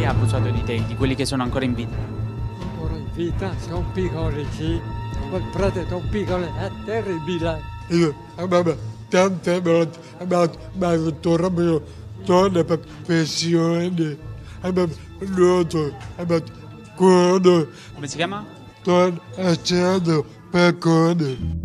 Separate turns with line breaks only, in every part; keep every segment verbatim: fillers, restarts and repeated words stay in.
che ha abusato di te, di quelli che sono ancora in vita?
Ancora in vita, sono piccoli, sì. Quel prete sono piccoli, è terribile.
Io, mamma, tante volte, ma mi torno, torno per pensione, ma nuoto, ma quando,
Come si chiama?
torno a cena per cone.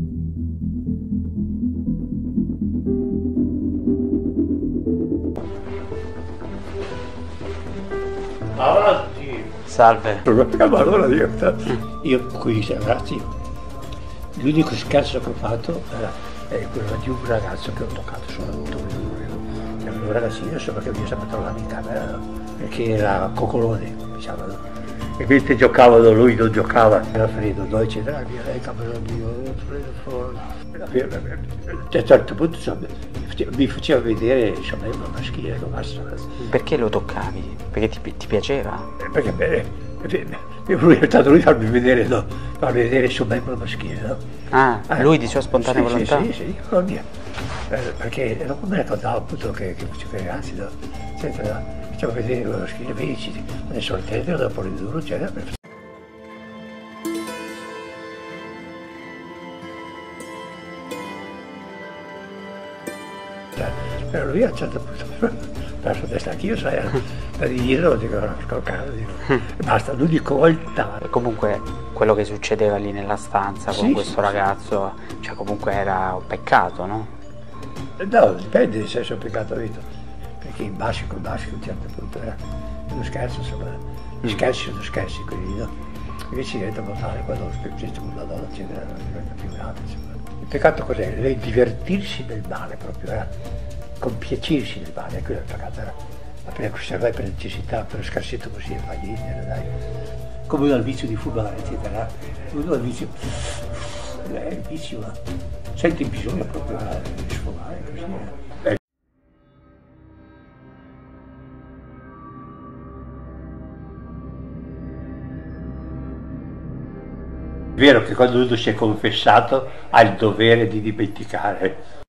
Avanti!
Salve.
Allora io, io con questi ragazzi, l'unico scherzo che ho fatto era è quello di un ragazzo che ho toccato solamente un Era un ragazzino, insomma, che mi stava trovando in camera, perché era coccolone, diciamo. E mentre giocavano, lui non giocava, era freddo, noi eccetera, via, lei capello mio, freddo fuori. A un certo punto, insomma, mi faceva vedere, insomma, una maschile, basta.
Perché lo toccavi? Perché ti, ti piaceva?
Perché bene, lui è stato lui a farmi vedere, no, farmi vedere il suo membro maschile, no?
Ah, eh, lui di sua spontanea
sì,
volontà?
Sì, sì, sì, non mia. Eh, perché dopo me ne raccontava appunto che, che faceva i ragazzi, no? Senta, no? Faceva vedere lo maschile, vedi, adesso il tetro, dopo il duro, eccetera. Però lui a un certo punto perso testa anch'io, sai, per dirlo, dico, scoccare, dico, basta, l'unico volta.
Comunque quello che succedeva lì nella stanza con
sì,
questo
sì,
ragazzo, cioè comunque era un peccato, no?
No, dipende se è un peccato vita, perché in basico, in basico a un certo punto era uno scherzo, insomma, gli scherzi sono scherzi quelli, no? Invece diventa mortale quando esiste con una donna, eccetera, diventa più grave, insomma. Il peccato cos'è? È divertirsi del male proprio, era. Compiacersi del male, quello è il peccato, era per osservare per necessità, per scarsità così, fa niente, dai. Come uno ha il vizio di fumare, eccetera, uno ha il vizio, è il vizio, ma senti bisogno proprio di sfumare, così. Eh. È vero che quando uno si è confessato ha il dovere di dimenticare.